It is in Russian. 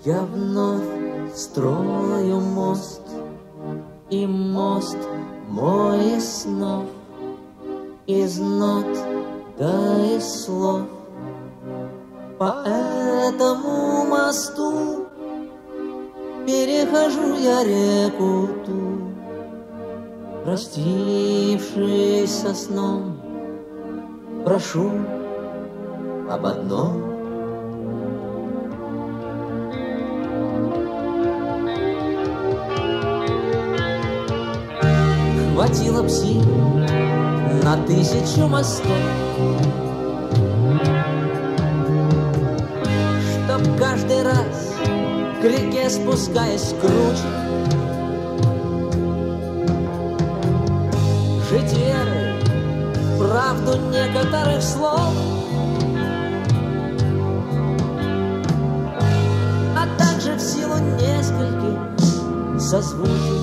Я вновь строю мост, и мост мой из снов, из нот да из слов. По этому мосту перехожу я реку ту, простившись со сном, прошу об одном. Хватило б сил на 1000 мостов, чтоб каждый раз к реке спускаясь круче жить верой в правду некоторых слов, а также в силу нескольких созвучий